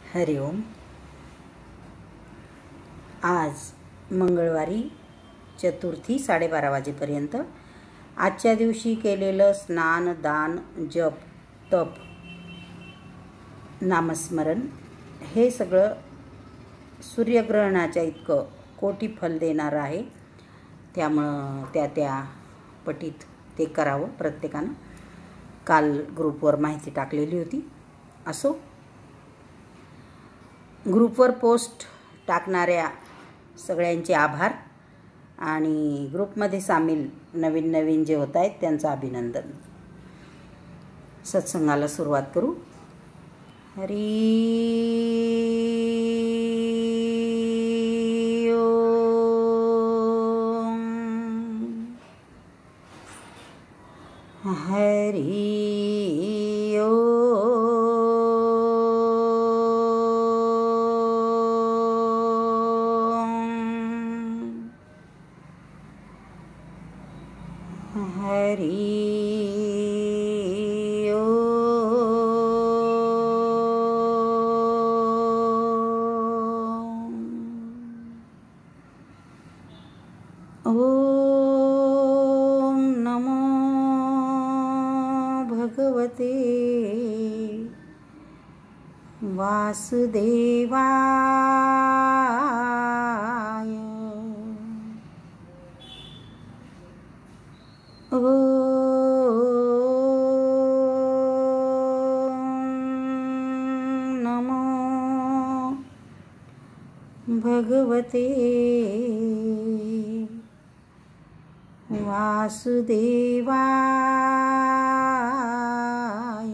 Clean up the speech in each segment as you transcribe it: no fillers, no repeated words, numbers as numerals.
हरि ओम। आज मंगळवारी चतुर्थी 12:30 वाजेपर्यंत आजच्या दिवशी केलेलं स्नान, दान, जप, तप, नामस्मरण हे सगळं सूर्यग्रहणाच्या इतकं कोटी फल देणारं आहे। त्यामुळं त्या पटीत ते करावं प्रत्येकानं। काल ग्रुपवर माहिती टाकलेली होती। असो, ग्रुपवर पोस्ट टाकणाऱ्या सगळ्यांचे आभार आणि ग्रुपमध्ये सामील नवीन जे होत आहेत त्यांचं अभिनंदन। सत्संगाला सुरुवात करू। हरी ओम, हरी हरि ओम नमो भगवते वासुदेवाय। नमो भगवते वासुदेवाय।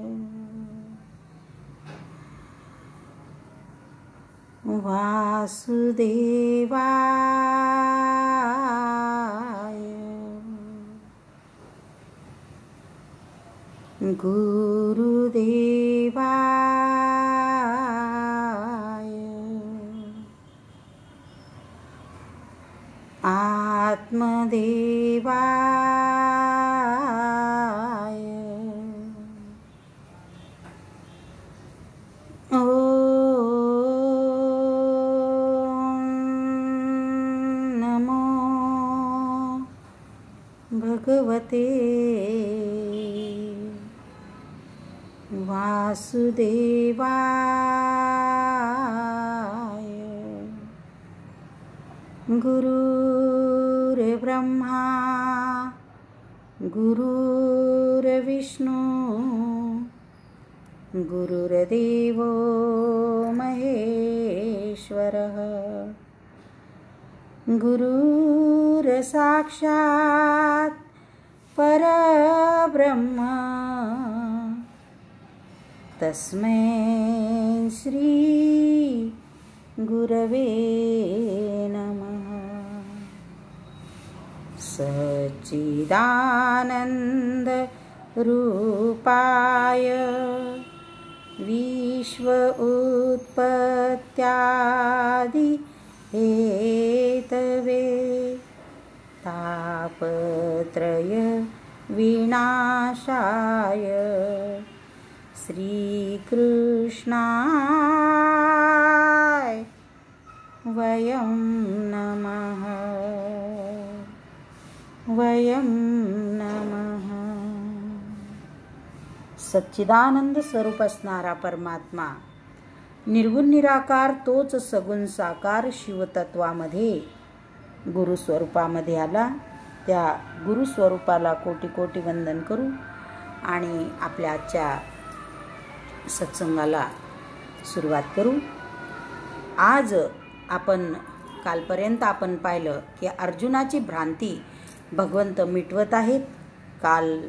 वासुदेवाय। गुरुदेवाय। आत्मदेवाय। ओम नमो भगवते वासुदेवाय। गुरुर्ब्रह्मा गुरुर्विष्णु गुरुर्देवो महेश्वरः। गुरुर्साक्षात् परब्रह्म तस्मै श्री गुरवे नमः। सच्चिदानंद रूपाय विश्व उत्पत्त्यादि हेतवे तापत्रय विनाशाय श्रीकृष्णाय वयं नमः। वयं नमः। सच्चिदानंद स्वरूप असणारा परमात्मा निर्गुण निराकार तोच सगुण साकार शिवतत्वामध्ये गुरुस्वरूपामध्ये आला। त्या गुरुस्वरूपाला कोटी कोटी वंदन करू आणि आपल्या आजच्या सत्संगाला सुरुवात करू। आज आपण कालपर्यंत आपण पाहिलं की अर्जुनाची भ्रांती भगवंत मिटवत आहेत। काल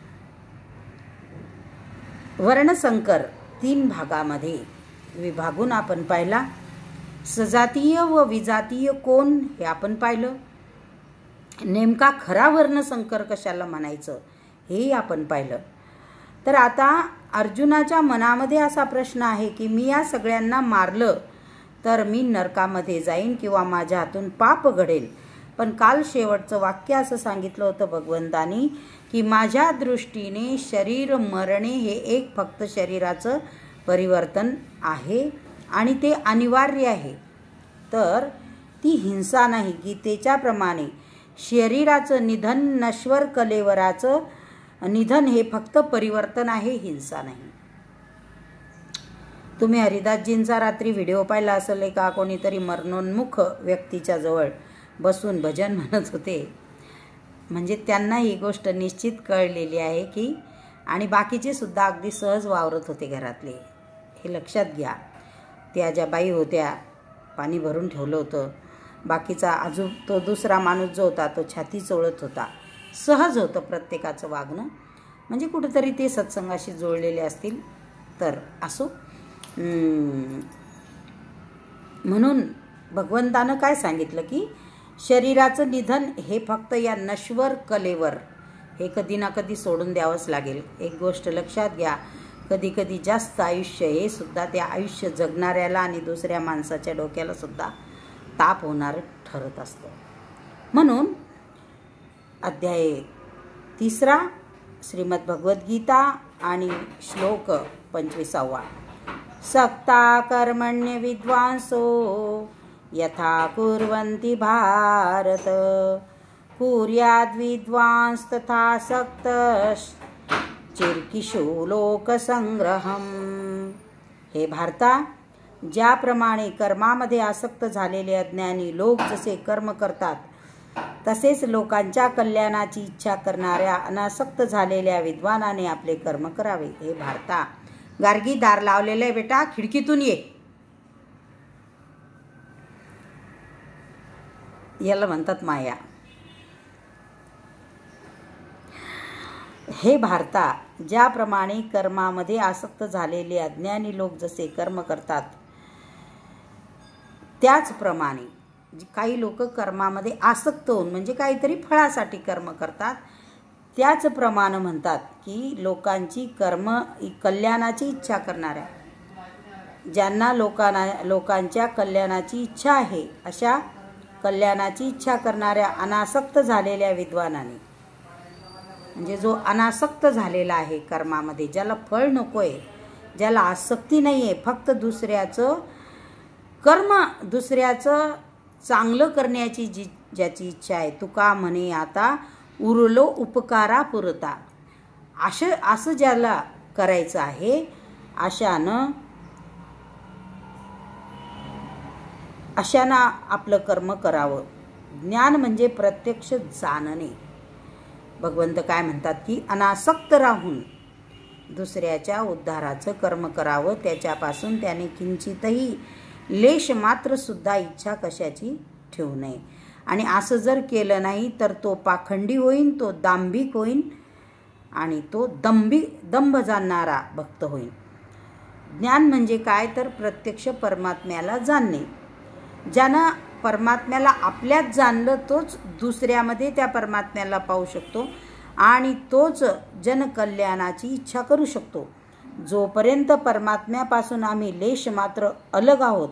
वर्णसंकर 3 भागामध्ये विभागून आपण पाहिला। सजातीय व विजातीय कोण हे आपण पाहिलं। नेमका खरा वर्णसंकर कशाला म्हणायचं हे आपण पाहिलं। तर आता अर्जुनाच्या मनामध्ये असा प्रश्न आहे की मी या सगळ्यांना मारलं तर मी नरकामध्ये जाईन किंवा माझ्या हातून पाप घडेल। पण काल शेवटचं वाक्य असं सांगितलं होतं भगवंतानी की माझ्या दृष्टीने शरीर मरणे हे एक फक्त शरीराचं परिवर्तन आहे आणि ते अनिवार्य आहे. तर ती हिंसा नाही. गीतेच्याप्रमाणे शरीराचं निधन, नश्वर कलेवराचं निधन हे फक्त परिवर्तन आहे, हिंसा नाही. तुम्ही हरिदासजींचा रात्री व्हिडिओ पाहिला असेल. का कोणीतरी मरणोन्मुख व्यक्तीच्या जवळ बसून भजन म्हणत होते. म्हणजे त्यांना ही गोष्ट निश्चित कळलेली आहे की, आणि बाकीचे सुद्धा अगदी सहज वावरत होते घरातले. हे लक्षात घ्या. त्या ज्या बाई होत्या, पाणी भरून ठेवलं होतं. बाकीचा अजून तो दुसरा माणूस जो होता तो छाती चोळत होता. सहज होतं प्रत्येकाचं वागणं. म्हणजे कुठेतरी ते सत्संगाशी जोडलेले असतील तर असो. म्हणून भगवंतानं काय सांगितलं की शरीराचं निधन हे फक्त या नश्वर कलेवर हे कधी ना कधी सोडून द्यावंच लागेल. एक गोष्ट लक्षात घ्या, कधी कधी जास्त आयुष्य हे सुद्धा त्या आयुष्य जगणाऱ्याला आणि दुसऱ्या माणसाच्या डोक्याला सुद्धा ताप होणारं ठरत असतं. म्हणून अध्याय 3 श्रीमद भगवद्गीता आणि श्लोक 25. सक्ता कर्मण्य विद्वांसो यथा कुर्वन्ति भारत, कुर्याद् विद्वांस तथा सक्तश्चिर्किशो लोकसंग्रहम्. हे भारता, ज्याप्रमाणे कर्मामध्ये आसक्त झालेले अज्ञानी लोक जसे कर्म करतात, तसेच लोकांच्या कल्याणाची इच्छा करणाऱ्या अनासक्त झालेल्या विद्वानाने आपले कर्म करावे. हे भारता, गार्गी दार लावलेलं आहे बेटा, खिडकीतून ये. याला म्हणतात माया. हे भारता, ज्याप्रमाणे कर्मामध्ये आसक्त झालेले अज्ञानी लोक जसे कर्म करतात, त्याचप्रमाणे काही लोक कर्मामध्ये आसक्त होऊन म्हणजे काहीतरी फळासाठी कर्म करतात. त्याचप्रमाणे म्हणतात की लोकांची कल्याणाची इच्छा करणाऱ्या, ज्यांना लोकांच्या कल्याणाची इच्छा आहे, अशा कल्याणाची इच्छा करणाऱ्या अनासक्त झालेल्या विद्वानाने, म्हणजे जो अनासक्त झालेला आहे कर्मामध्ये, ज्याला फळ नको आहे, ज्याला आसक्ती नाही आहे, फक्त दुसऱ्याचं चांगलं करण्याची ज्याची इच्छा आहे. तुका म्हणे आता उरलो उपकारा पुरता. असं ज्याला करायचं आहे, अशानं आपलं कर्म करावं. ज्ञान म्हणजे प्रत्यक्ष जाणणे. भगवंत काय म्हणतात की अनासक्त राहून दुसऱ्याच्या उद्धाराचं कर्म करावं. त्याच्यापासून त्याने किंचितही लेश मात्र सुद्धा इच्छा कशाची ठेवू नये. आणि असं जर केलं नाही तर तो पाखंडी होईन, तो दांभिक होईन आणि तो दंभ जाणणारा भक्त होईन. ज्ञान म्हणजे काय तर प्रत्यक्ष परमात्म्याला जाणणे. ज्यानं परमात्म्याला आपल्यात जाणलं तोच दुसऱ्यामध्ये त्या परमात्म्याला पाहू शकतो आणि तोच जनकल्याणाची इच्छा करू शकतो. जोपर्यंत परमात्म्यापासून आम्ही लेश मात्र अलग आहोत,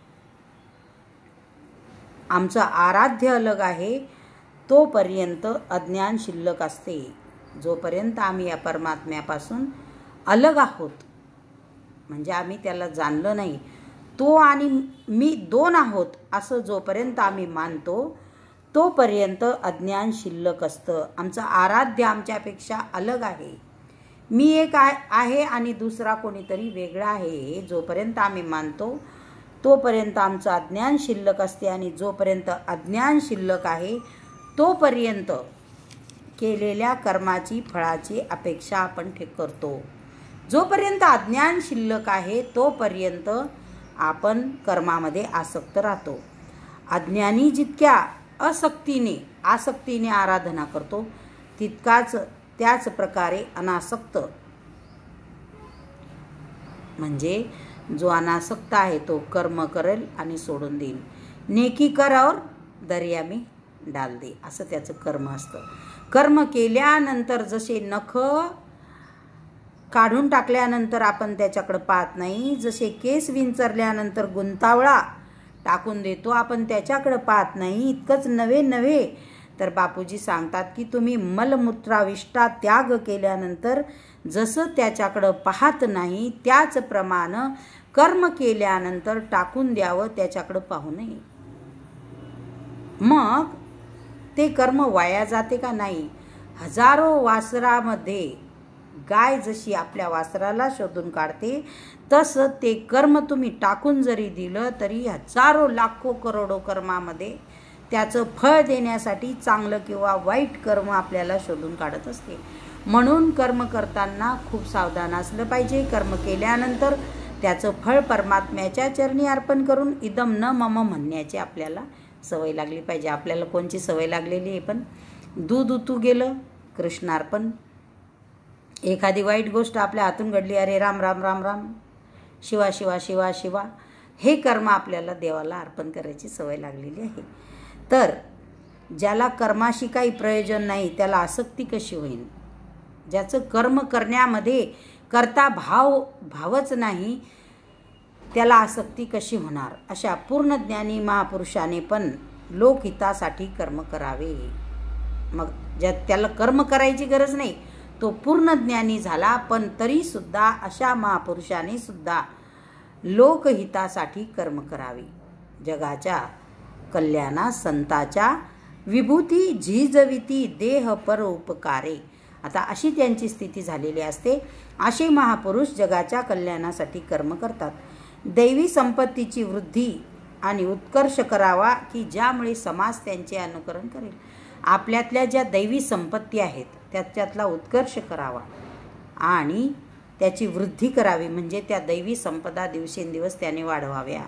आमचं आराध्य अलग आहे, तोपर्यंत अज्ञान शिल्लक असते. जोपर्यंत आम्ही या परमात्म्यापासून अलग आहोत, म्हणजे आम्ही त्याला जाणलं नाही, तो आणि मी दोन आहोत असं जोपर्यंत आम्ही मानतो, तोपर्यंत अज्ञान शिल्लक असतं. आमचं आराध्य आमच्यापेक्षा अलग आहे. मी एक आहे आणि दुसरा कोणीतरी वेगळा आहे, हे जोपर्यंत आम्ही मानतो तोपर्यंत आमचं अज्ञान शिल्लक असते. आणि जोपर्यंत अज्ञान शिल्लक आहे तोपर्यंत केलेल्या कर्माची फळाची अपेक्षा आपण करतो. जोपर्यंत अज्ञान शिल्लक आहे तोपर्यंत आपण कर्मामध्ये आसक्त राहतो. अज्ञानी जितक्या आसक्तीने आराधना करतो, त्याच प्रकारे अनासक्त म्हणजे जो अनासक्त आहे तो कर्म करेल आणि सोडून देईल. नेकी कर और दर्या में डाल दे, असं त्याचं कर्म असतं. कर्म केल्यानंतर जसे नख काढून टाकल्यानंतर आपण त्याच्याकडे पाहत नाही, जसे केस विंचरल्यानंतर गुंतावळा टाकून देतो आपण त्याच्याकडे पाहत नाही, इतकंच नव्हे तर बापूजी सांगतात की तुम्ही मलमूत्राविष्टा त्याग केल्यानंतर जसं त्याच्याकडं पाहत नाही त्याचप्रमाणे कर्म केल्यानंतर टाकून द्यावं, त्याच्याकडं पाहू नये. मग ते कर्म वाया जाते का नाही? हजारो वासरामध्ये गाय जशी आपल्या वासराला शोधून काढते, तसं ते कर्म तुम्ही टाकून जरी दिलं तरी हजारो लाखो करोडो कर्मामध्ये त्याचं फळ देण्यासाठी चांगलं किंवा वाईट कर्म आपल्याला शोधून काढत असते. म्हणून कर्म करताना खूप सावधान असलं पाहिजे. कर्म केल्यानंतर त्याचं फळ परमात्म्याच्या चरणी अर्पण करून इदम न मम म्हणण्याची आपल्याला सवय लागली पाहिजे. आपल्याला कोणची सवय लागलेली आहे? पण दूध उतू गेलं कृष्णार्पण. एखादी वाईट गोष्ट आपल्या हातून घडली, अरे राम राम राम राम, शिवा शिवा शिवा शिवा, हे कर्म आपल्याला देवाला अर्पण करायची सवय लागलेली आहे. तर ज्याला कर्माशी काही प्रयोजन नाही त्याला आसक्ती कशी होईल? ज्याचं कर्म करण्यामध्ये करता भावच नाही त्याला आसक्ती कशी होणार? अशा पूर्ण ज्ञानी महापुरुषाने पण लोकहितासाठी कर्म करावे. मग त्याला कर्म करायची गरज नाही, तो पूर्ण ज्ञानी झाला, पण तरीसुद्धा अशा महापुरुषाने सुद्धा लोकहितासाठी कर्म करावे. जगाच्या कल्याणा संताच्या विभूती झिजविती देह पर उपकारे. आता अशी त्यांची स्थिती झालेली असते. असे महापुरुष जगाच्या कल्याणासाठी कर्म करतात. दैवी संपत्तीची वृद्धी आणि उत्कर्ष करावा की ज्यामुळे समाज त्यांचे अनुकरण करेल. आपल्यातल्या ज्या दैवी संपत्ती आहेत त्याच्यातला उत्कर्ष करावा आणि त्याची वृद्धी करावी, म्हणजे त्या दैवी संपदा दिवसेंदिवस त्याने वाढवाव्या.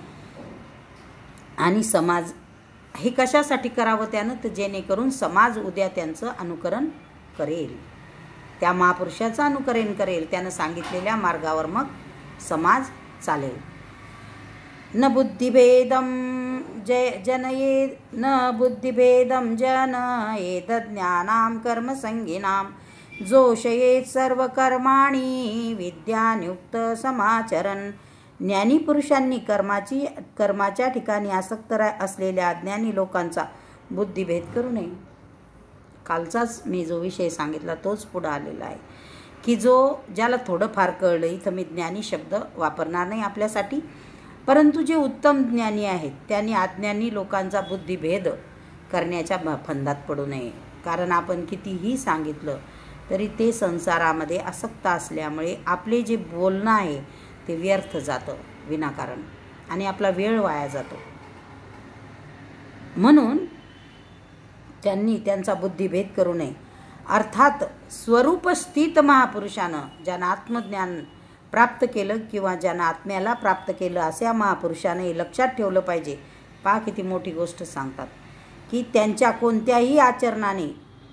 आणि समाज हे कशासाठी करावं त्यानं? तर जेणेकरून समाज उद्या त्यांचं अनुकरण करेल, त्या महापुरुषाचं अनुकरण करेल, त्यानं सांगितलेल्या मार्गावर मग समाज चालेल. न बुद्धिभेदम जनयेद, न बुद्धिभेदम जनयेद ज्ञानाम कर्मसंगिनाम जोषयेत सर्व कर्माणि विद्यानियुक्त समाचरण. ज्ञानी पुरुषांनी कर्माच्या ठिकाणी आसक्त असलेल्या अज्ञानी लोकांचा बुद्धिभेद करू नये. कालचाच मी जो विषय सांगितला तोच पुढे आलेला आहे की ज्याला थोडंफार कळलं, इथं मी ज्ञानी शब्द वापरणार नाही आपल्यासाठी, परंतु जे उत्तम ज्ञानी आहेत त्यांनी अज्ञानी लोकांचा बुद्धिभेद करण्याच्या फंदात पडू नये. कारण आपण कितीही सांगितलं तरी ते संसारामध्ये आसक्त असल्यामुळे आपले जे बोलणं आहे ते व्यर्थ जातं विनाकारण आणि आपला वेळ वाया जातो. म्हणून त्यांनी त्यांचा बुद्धिभेद करू नये. अर्थात स्वरूप स्थित महापुरुषानं ज्यांना आत्मज्ञान प्राप्त केलं किंवा ज्यांना आत्म्याला प्राप्त केलं अशा महापुरुषाने लक्षात ठेवलं पाहिजे. पहा किती मोठी गोष्ट सांगतात की त्यांच्या कोणत्याही आचरणाने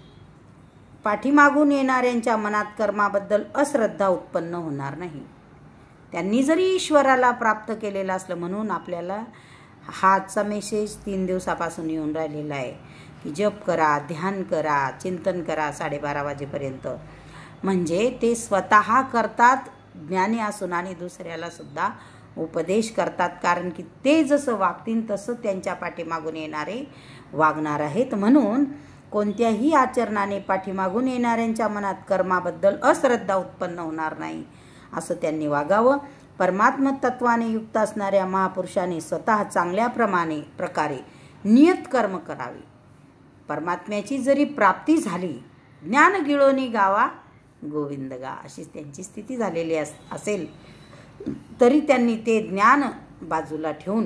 पाठीमागून येणाऱ्यांच्या मनात कर्माबद्दल अश्रद्धा उत्पन्न होणार नाही. त्यांनी जरी ईश्वराला प्राप्त केलेलं असलं, म्हणून आपल्याला हाचा मेसेज 3 दिवसापासून येऊन राहिलेला आहे की जप करा, ध्यान करा, चिंतन करा 12:30 वाजेपर्यंत. म्हणजे ते स्वतः करतात ज्ञानी असून आणि दुसऱ्याला सुद्धा उपदेश करतात. कारण की ते जसं वागतील तसं त्यांच्या पाठीमागून येणारे वागणार आहेत. म्हणून कोणत्याही आचरणाने पाठीमागून येणाऱ्यांच्या मनात कर्माबद्दल अश्रद्धा उत्पन्न होणार नाही असं त्यांनी वागावं. परमात्म तत्वाने युक्त असणाऱ्या महापुरुषाने स्वतः चांगल्या प्रकारे नियत कर्म करावे. परमात्म्याची जरी प्राप्ती झाली, ज्ञान गिळोनी गावा गोविंद गा, अशी त्यांची स्थिती झालेली असेल तरी त्यांनी ते ज्ञान बाजूला ठेवून,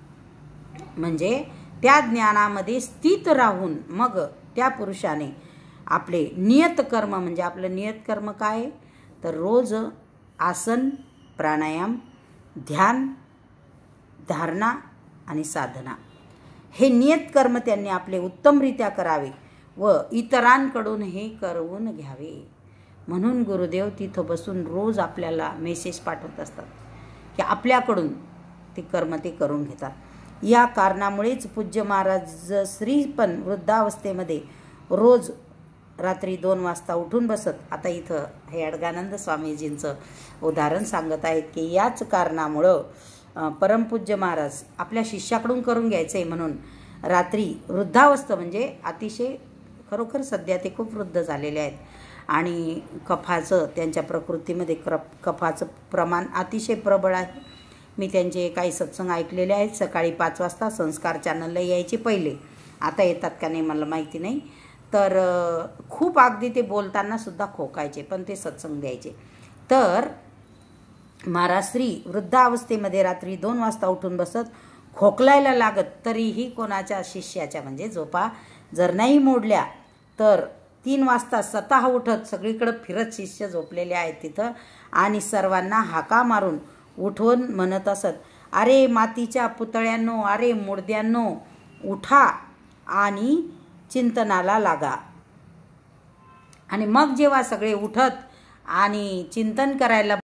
म्हणजे त्या ज्ञानामध्ये स्थित राहून मग त्या पुरुषाने आपले नियत कर्म, म्हणजे आपलं नियत कर्म काय तर रोज आसन, प्राणायाम, ध्यान, धारणा आणि साधना, हे नियत कर्म त्यांनी आपले उत्तमरित्या करावे व इतरांकडून हे करवून घ्यावे. म्हणून गुरुदेव तिथं बसून रोज आपल्याला मेसेज पाठवत असतात की आपल्याकडून ते कर्म ते करून घेतात. या कारणामुळेच पूज्य महाराज श्री पण वृद्धावस्थेमध्ये रोज रात्री 2 वाजता उठून बसत. आता इथं हे अडगानंद स्वामीजींचं उदाहरण सांगत आहेत की याच कारणामुळं परमपूज्य महाराज आपल्या शिष्याकडून करून घ्यायचं आहे म्हणून रात्री वृद्धावस्था, म्हणजे अतिशय खरोखर सध्या ते खूप वृद्ध झालेले आहेत आणि कफाचं त्यांच्या प्रकृतीमध्ये कफाचं प्रमाण अतिशय प्रबळ आहे. मी त्यांचे काही सत्संग ऐकलेले आहेत. सकाळी 5 वाजता संस्कार चॅनलला यायचे पहिले, आता येतात का नाही मला माहिती नाही. तर खूप अगदी ते बोलताना सुद्धा खोकायचे, पण ते सत्संग द्यायचे. तर महाराजश्री वृद्धावस्थेमध्ये रात्री 2 वाजता उठून बसत, खोकलायला लागत, तरीही कोणाच्या शिष्याच्या म्हणजे झोपा जर नाही मोडल्या तर 3 वाजता स्वतः उठत सगळीकडे फिरत, शिष्य झोपलेले आहेत तिथं, आणि सर्वांना हाका मारून उठवून म्हणत असत, अरे मातीच्या पुतळ्यांनो, अरे मुडद्यांनो, उठा आणि चिंतनाला लागा. आणि मग जेव्हा सगळे उठत आणि चिंतन करायला